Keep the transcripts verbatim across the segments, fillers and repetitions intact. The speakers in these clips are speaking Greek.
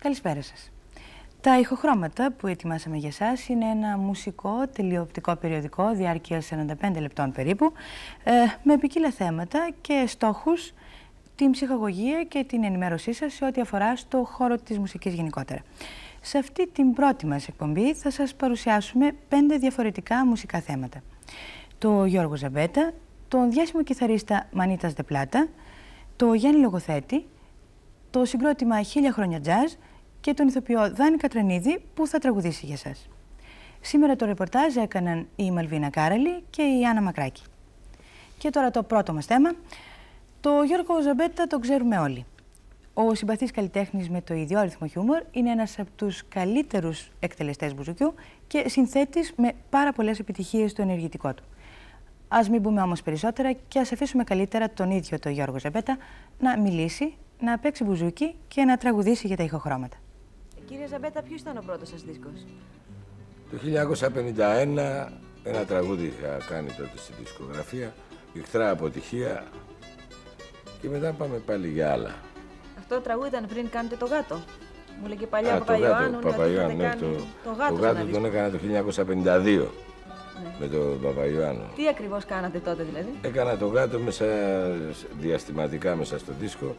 Καλησπέρα σας. Τα ηχοχρώματα που ετοιμάσαμε για σας είναι ένα μουσικό τηλεοπτικό περιοδικό διάρκειας σαράντα πέντε λεπτών περίπου, ε, με ποικίλα θέματα και στόχους την ψυχαγωγία και την ενημέρωσή σας σε ό,τι αφορά στο χώρο της μουσικής γενικότερα. Σε αυτή την πρώτη μας εκπομπή θα σας παρουσιάσουμε πέντε διαφορετικά μουσικά θέματα. Το Γιώργο Ζαμπέτα, τον διάσημο κιθαρίστα Μανίτας Δε Πλάτα, το Γιάννη Λογοθέτη, το συγκρότημα Χίλια Χρόνια Τζαζ και τον ηθοποιό Δάνη Κατρανίδη που θα τραγουδήσει για σας. Σήμερα το ρεπορτάζ έκαναν η Μαλβίνα Κάραλη και η Άννα Μακράκη. Και τώρα το πρώτο μας θέμα. Το Γιώργο Ζαμπέτα τον ξέρουμε όλοι. Ο συμπαθής καλλιτέχνης με το ιδιόρυθμο χιούμορ είναι ένας από τους καλύτερους εκτελεστές μπουζουκιού και συνθέτης με πάρα πολλές επιτυχίες στο ενεργητικό του. Ας μην πούμε όμως περισσότερα και ας αφήσουμε καλύτερα τον ίδιο τον Γιώργο Ζαμπέτα να μιλήσει, να παίξει μπουζούκι και να τραγουδήσει για τα ηχοχρώματα. Κύριε Ζαμπέτα, ποιος ήταν ο πρώτος σας δίσκος? Το χίλια εννιακόσια πενήντα ένα ένα τραγούδι είχα κάνει τότε στη δισκογραφία, ηχθρά αποτυχία και μετά πάμε πάλι για άλλα. Αυτό το τραγούδι ήταν πριν κάνετε το γάτο? Μου λέγε παλιά Α, Παπαϊωάννου, το Παπαϊωάννου, ναι, το, το γάτο, το γάτο τον έκανα το χίλια εννιακόσια πενήντα δύο, ναι, με τον Παπαϊωάννου. Τι ακριβώς κάνατε τότε δηλαδή? Έκανα το γάτο μέσα, διαστηματικά μέσα στο δίσκο.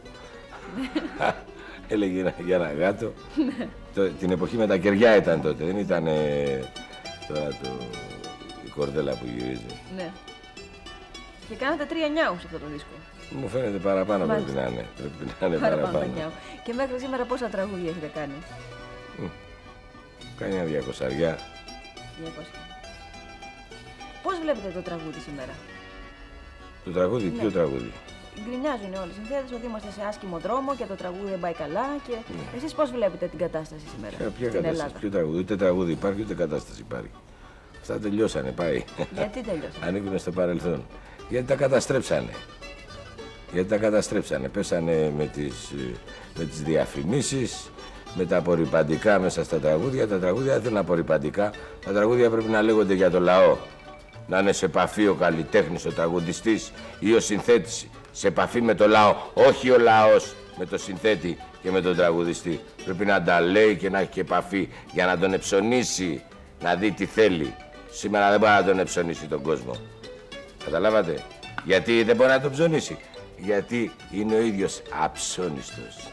Έλεγε για ένα γάτο. το, την εποχή με τα κεριά ήταν τότε, δεν ήταν ε, τώρα το, η κορδέλα που γυρίζει. Ναι. Και κάνατε τρία νιάου σε αυτό το δίσκο. Μου φαίνεται παραπάνω. Μάλιστα. Πρέπει να είναι, πρέπει να είναι παραπάνω. παραπάνω. Και μέχρι σήμερα πόσα τραγούδια έχετε κάνει? Mm. Κάνει ένα διακοσαριά. διακόσια. Πώς βλέπετε το τραγούδι σήμερα? Το τραγούδι, ναι. Ποιο τραγούδι? Γκρινιάζουν όλοι οι συνθέτες ότι είμαστε σε άσχημο δρόμο και το τραγούδι δεν πάει καλά. Και ναι. Εσείς πώς βλέπετε την κατάσταση σήμερα? Ποια, ποια στην κατάσταση, ποιο τραγούδι? Ούτε τραγούδι υπάρχει, ούτε κατάσταση υπάρχει. Αυτά τελειώσανε, πάει. Γιατί τελειώσανε? Ανήκουν στο παρελθόν. Γιατί τα καταστρέψανε. Γιατί τα καταστρέψανε. Πέσανε με τις, με τις διαφημίσεις, με τα απορριπαντικά μέσα στα τραγούδια. Τα τραγούδια δεν θέλουν απορριπαντικά. Τα τραγούδια πρέπει να λέγονται για το λαό. Να είναι σε επαφή ο καλλιτέχνης, ο τραγουδιστής ή ο συνθέτης. Σε επαφή με το λαό. Όχι ο λαός με το συνθέτη και με τον τραγουδιστή. Πρέπει να τα λέει και να έχει και επαφή για να τον εψωνίσει, να δει τι θέλει. Σήμερα δεν μπορεί να τον εψωνίσει τον κόσμο. Καταλάβατε? Γιατί δεν μπορεί να τον ψωνίσει? Γιατί είναι ο ίδιος αψώνιστος.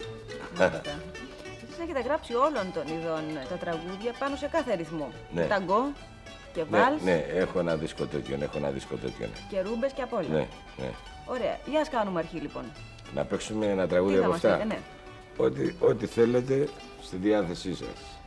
Εσείς έχετε γράψει όλων των ειδών τα τραγούδια πάνω σε κάθε ρυθμό. Ναι. Ταγκό και βάλς. Ναι, ναι, έχω ένα δίσκο τέτοιον, έχω ένα δίσκο τέτοιον. Και ρούμπες και απ' όλα. Ναι, ναι. Ωραία. Για ας κάνουμε αρχή λοιπόν. Να παίξουμε ένα τραγούδι από αυτά. Πείτε, ναι. Ό,τι, ό,τι θέλετε στη διάθεσή σας.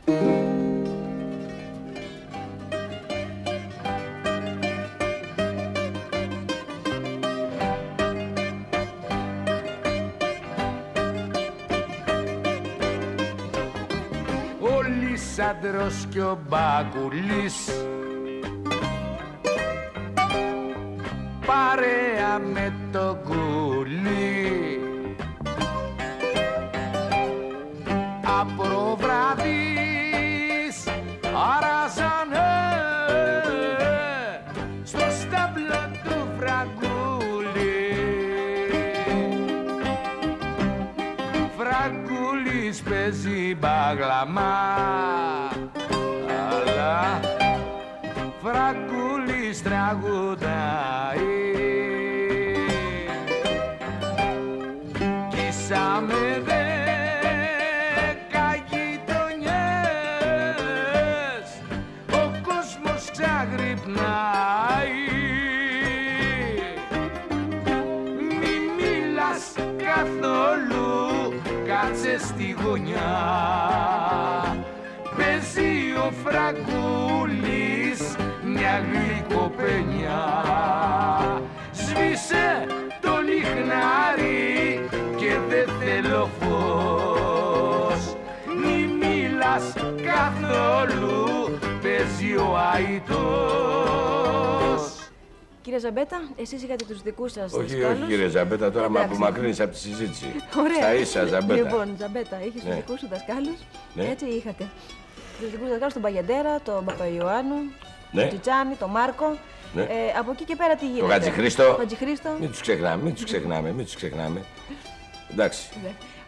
Ο Λυσάνδρος κι ο Μπακουλής παρέα με το κουλί απροβραδείς αράζανε στο στάβλο του Φραγκούλη. Φραγκούλης παίζει μπαγλαμά, αλλά Φραγκούλης τραγουδάει. Κοίσαμε δέκα γειτονιές, ο κόσμος ξαγρυπνάει. Μη μιλάς καθόλου, κάτσε στη γωνιά. Παίζει ο Φραγκούλης μια γλυκοπένια. Σβήσε το λιχνάρι και δεν θέλω φως. Μη μιλάς καθόλου, παίζει ο αητός. Κύριε Ζαμπέτα, εσείς είχατε τους δικούς σας όχι, δασκάλους. Όχι κύριε Ζαμπέτα, τώρα με απομακρύνεις από τη συζήτηση. Ωραία. Στα ίσα Ζαμπέτα. Λοιπόν, Ζαμπέτα, είχες ναι. τους δικούς σου δασκάλους. Ναι. Έτσι είχατε. Τους δικούς δασκάλους, τον Παγιαντέρα, τον Παπαϊωάννου, ναι. τον Τσιτσάνη, τον Μάρκο. Ναι. Ε, από εκεί και πέρα τι γίνεται? Το Χατζηχρήστο. Χατζηχρήστο. Μην τους ξεχνάμε, μην τους ξεχνάμε, μην τους ξεχνάμε. Εντάξει. Ναι.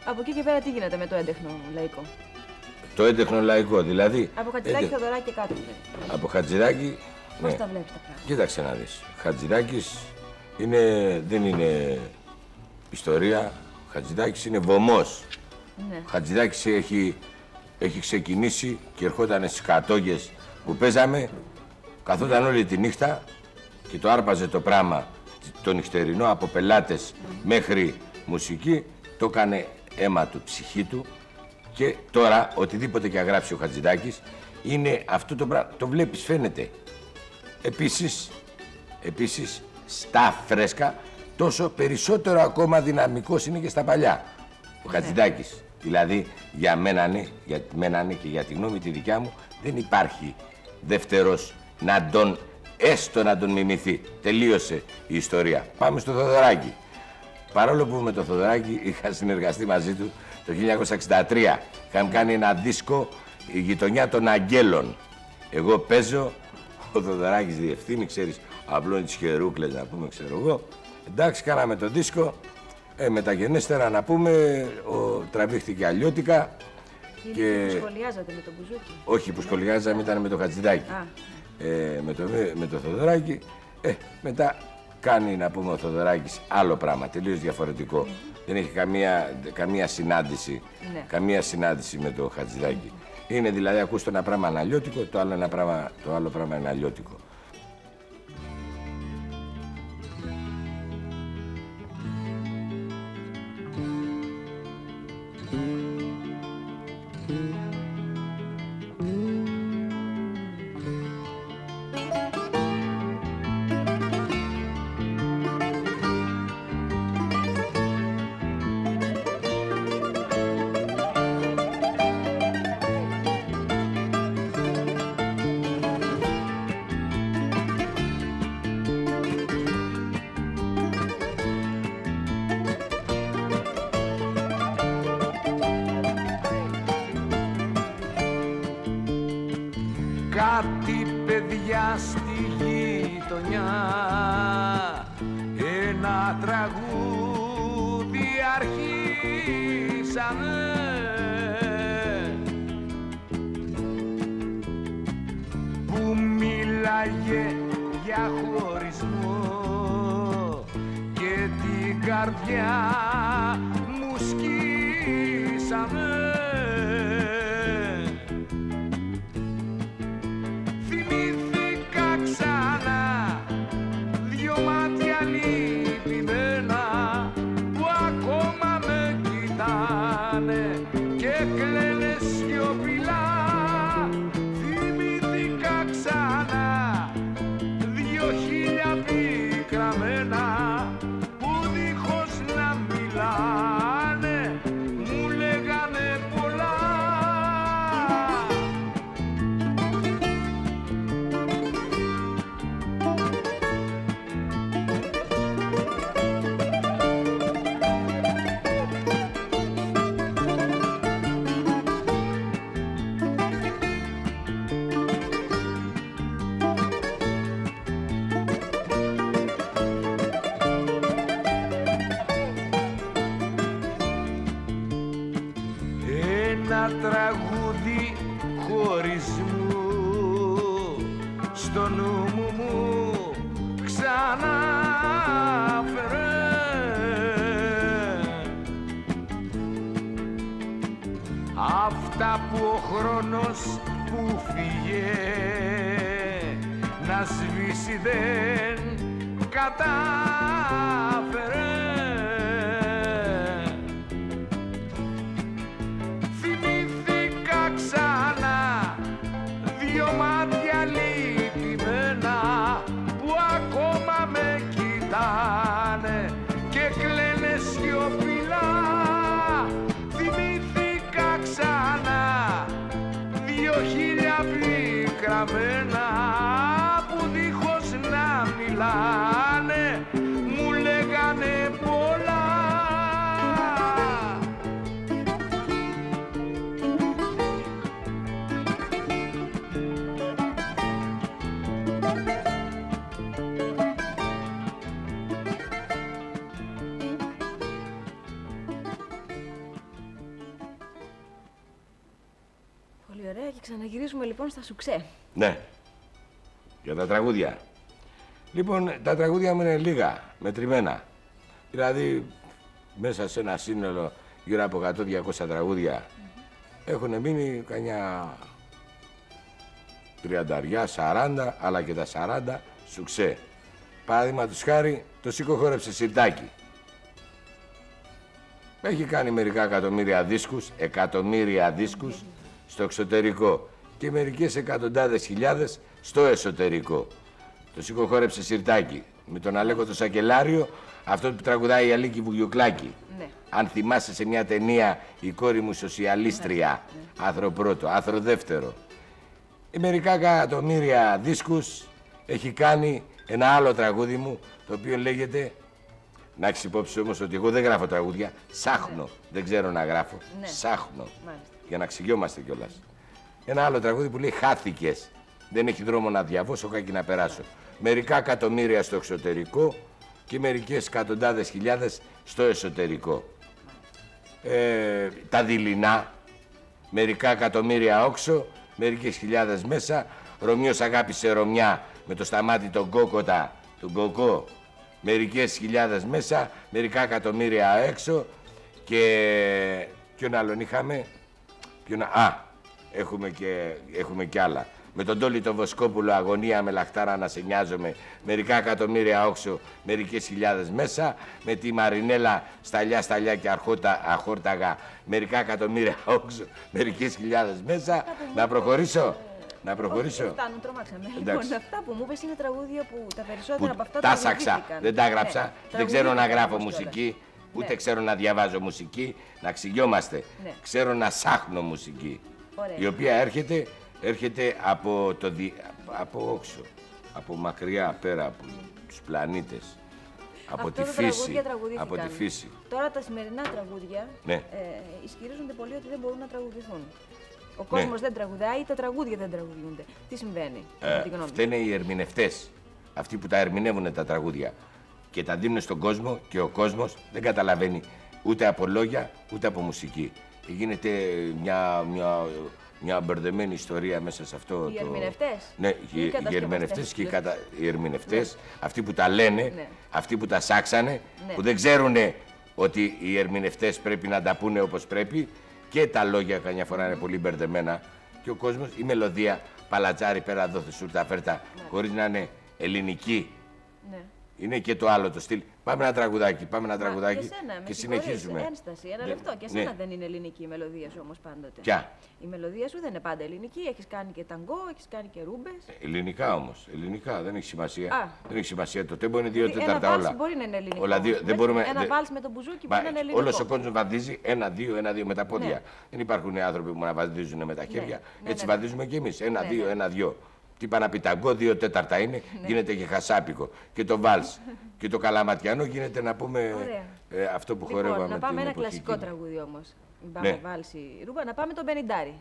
Από εκεί και πέρα τι γίνεται με το έντεχνο λαϊκό? Το έντεχνο λαϊκό, δηλαδή. Από Χατζηδάκη, έντε... Θοδωράκη και κάτω. Από Χατζηδάκη. Πώς ναι. τα βλέπεις τα πράγματα? Κοίταξε να δεις. Χατζηδάκης είναι... δεν είναι ιστορία. Χατζηδάκης είναι βωμός. Ναι. Χατζηδάκης έχει... έχει ξεκινήσει και ερχόταν στις κατόγες που παίζαμε. Καθόταν όλη τη νύχτα και το άρπαζε το πράγμα το νυχτερινό από πελάτες mm. μέχρι μουσική. Το έκανε αίμα του, ψυχή του. Και τώρα, οτιδήποτε και αγράψει ο Χατζηδάκης, είναι αυτό το πράγμα. Το βλέπεις, φαίνεται. Επίσης, επίσης, στα φρέσκα, τόσο περισσότερο ακόμα δυναμικός είναι και στα παλιά. Ο Χατζηδάκης. Δηλαδή, για μένα ναι, για μένα ναι και για τη γνώμη τη δικιά μου, δεν υπάρχει δεύτερος να τον, έστω να τον μιμηθεί. Τελείωσε η ιστορία. Πάμε στο Θοδωράκη. Παρόλο που με το Θοδωράκη είχα συνεργαστεί μαζί του το χίλια εννιακόσια εξήντα τρία. Είχαμε κάνει ένα δίσκο, η γειτονιά των Αγγέλων. Εγώ παίζω, ο Θοδωράκης διευθύνει, ξέρεις, απλώνει τις χερούκλες να πούμε, ξέρω εγώ. Εντάξει, κάναμε το δίσκο. Ε, μεταγενέστερα να πούμε, ο, τραβήχτηκε αλλιώτικα. Και... που σχολιάζατε με τον Μπουζούκι? Όχι, που σχολιάζαμε ήταν με το Χατζηδάκη. Ε, με, το, με το Θοδωράκη. Ε, μετά κάνει, να πούμε, ο Θοδωράκης άλλο πράγμα, τελείως διαφορετικό. Mm-hmm. Δεν έχει καμία, καμία συνάντηση, ναι. καμία συνάντηση με το Χατζηδάκη. Είναι δηλαδή, ακούς το ένα πράγμα είναι αλλιώτικο, το άλλο, ένα πράγμα, το άλλο πράγμα είναι αλλιώτικο. Κάτι παιδιά στη γειτονιά ένα τραγούδι αρχίσανε που μίλαγε για χωρισμό και την καρδιά μου σκίσανε. Ένα τραγούδι χωρισμού στο νου μου μου ξανάφερε αυτά που ο χρόνος που φύγε να σβήσει δεν κατάφερε. Δυο μάτια λυπημένα που ακόμα με κοιτάνε και κλαίνε σιωπηλά. Θυμήθηκα ξανά δυο χίλια πικραμένα που δίχως να μιλάνε μου λέγανε πολλά. και ξαναγυρίζουμε λοιπόν στα σουξέ. Ναι, για τα τραγούδια. Λοιπόν, τα τραγούδια μου είναι λίγα, μετρημένα. Δηλαδή, μέσα σε ένα σύνολο γύρω από εκατό με διακόσια τραγούδια mm-hmm. έχουν μείνει κανιά τριανταριά, σαράντα, αλλά και τα σαράντα σουξέ. Παραδείγματος χάρη, το Σίκο χόρεψε σιρτάκι. Έχει κάνει μερικά εκατομμύρια δίσκους, εκατομμύρια δίσκους στο εξωτερικό και μερικές εκατοντάδες χιλιάδες στο εσωτερικό. Το Σίκο χόρεψε σιρτάκι με τον Αλέκο το Σακελάριο, αυτό που τραγουδάει η Αλίκη Βουγιουκλάκη. Ναι. Αν θυμάσαι σε μια ταινία «Η κόρη μου σοσιαλίστρια», ναι. Άθρο πρώτο, άθρο δεύτερο. Ε, μερικά εκατομμύρια δίσκους έχει κάνει ένα άλλο τραγούδι μου, το οποίο λέγεται, να έχεις υπόψη όμως ότι εγώ δεν γράφω τραγούδια, σάχνω, ναι. Δεν ξέρω να γράφω, ναι. Σάχνω, μάλιστα. Για να ξυγιόμαστε κιόλας. Ένα άλλο τραγούδι που λέει «Χάθηκες, δεν έχει δρόμο να διαβώσω, κάκι να περάσω». Μερικά εκατομμύρια στο εξωτερικό και μερικές εκατοντάδες χιλιάδες στο εσωτερικό. Ε, τα δειλινά, μερικά εκατομμύρια όξω, μερικές χιλιάδες μέσα. Ρωμιός αγάπησε Ρωμιά με το Σταμάτη τον Κόκοτα, τον Κοκό. Μερικές χιλιάδες μέσα, μερικά εκατομμύρια έξω. Και ποιον άλλον είχαμε, ποιον... Α, έχουμε και, έχουμε και άλλα. Με τον Τόλι τον Βοσκόπουλο, αγωνία με λαχτάρα να σε νοιάζομαι, μερικά εκατομμύρια όξω, μερικές χιλιάδες μέσα. Με τη Μαρινέλα, σταλιά, σταλιά και αρχότα, αχόρταγα, μερικά εκατομμύρια όξω, μερικές χιλιάδες μέσα. Να προχωρήσω. Να προχωρήσω. Φτάνουν, τρομάξαμε. Λοιπόν, αυτά που μου είπες είναι τραγούδια που τα περισσότερα από αυτά τα άσαξα. Δεν τα έγραψα. Ναι, δεν ξέρω να γράφω μουσική, ούτε ναι. Ξέρω να διαβάζω μουσική. Να ξυγιόμαστε. Ναι. Ξέρω να σάχνω μουσική. Ωραία. Η οποία έρχεται, έρχεται από, το δι... από όξω, από μακριά πέρα από τους πλανήτες. Από τη φύση. Από τη φύση. Τώρα τα σημερινά τραγούδια ναι. ε, ισχυρίζονται πολύ ότι δεν μπορούν να τραγουδηθούν. Ο κόσμος ναι. Δεν τραγουδάει, τα τραγούδια δεν τραγουδιούνται. Τι συμβαίνει, ε, τη γνώμη. Φταίνε οι ερμηνευτές, αυτοί που τα ερμηνεύουν τα τραγούδια και τα δίνουν στον κόσμο και ο κόσμος δεν καταλαβαίνει ούτε από λόγια ούτε από μουσική. Γίνεται μια, μια, μια μπερδεμένη ιστορία μέσα σε αυτό. Οι το... ερμηνευτές. Ναι, οι, οι, οι ερμηνευτές και οι, κατα... οι ερμηνευτές, ναι. Αυτοί που τα λένε, ναι. Αυτοί που τα σάξανε, ναι. Που δεν ξέρουν ότι οι ερμηνευτές πρέπει να τα πούνε όπως πρέπει. Και τα λόγια καμιά φορά είναι πολύ μπερδεμένα. Και ο κόσμος, η μελωδία, παλατζάρι πέρα δόθε σούρτα φέρτα, ναι. Χωρίς να είναι ελληνική. Ναι. Είναι και το άλλο το στυλ. Πάμε ένα τραγουδάκι, πάμε ένα τραγουδάκι και, σένα, και συνεχίζουμε. Ένσταση, ένα λεπτό. Και εσένα ναι. Δεν είναι ελληνική η μελωδία σου όμως πάντοτε. Ποια? Η μελωδία σου δεν είναι πάντα ελληνική. Έχεις κάνει και ταγκό, έχεις κάνει και ρούμπες. Ελληνικά όμως. Ελληνικά, δεν έχει σημασία. Α. Δεν έχει σημασία. Το τέμπο είναι δύο δηλαδή, τέταρτα όλα. Ένα μπορεί να είναι ελληνικό. Όλα δύο, δεν μπορούμε, ένα δε... βάλς με τον μπουζούκι μπορεί να είναι ελληνικό. Όλος ο κόσμος βαδίζει ένα-δύο, ένα-δύο με τα πόδια. Ναι. Δεν υπάρχουν άνθρωποι που να βαδίζουν με τα χέρια. Ναι. Έτσι ναι, ναι. Βαδίζουμε κι εμείς. Ένα-δύο, ένα-δύο. Τι είπα να πει ταγκό, δύο τέταρτα είναι, ναι. Γίνεται και χασάπικο. Και το βάλς και το καλαματιανό γίνεται να πούμε ε, αυτό που λοιπόν, χορεύαμε. Να πάμε ένα κλασικό εκείνη. Τραγούδι όμως. Μην πάμε ναι. Βάλση ρούμπα, να πάμε τον πενιντάρι.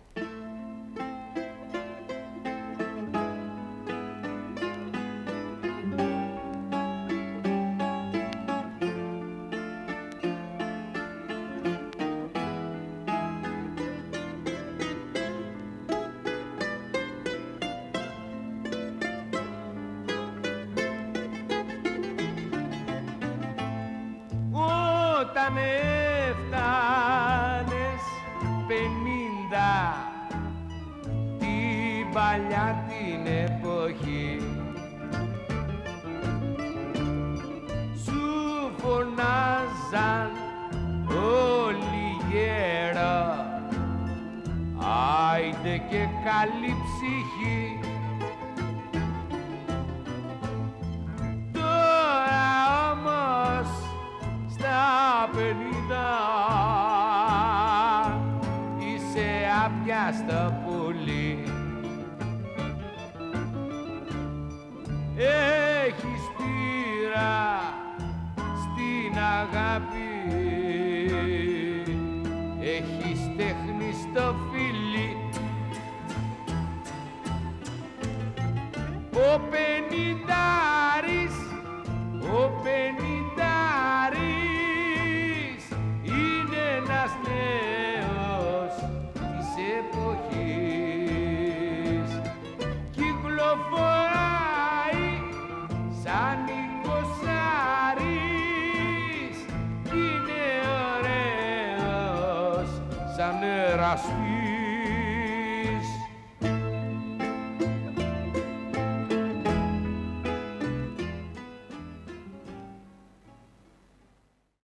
Όταν έφτανες πενήντα την παλιά την εποχή σου φωνάζαν όλοι γέρα άιντε και καλή ψυχή. Τώρα όμως στα πενήντα είσαι απιάστα πολύ. Έχεις πείρα στην αγάπη, έχεις τέχνη στο φίλι. Ο πενηντάρης, ο πενηντάρης είναι ένας νέος της εποχής. σαν εραστή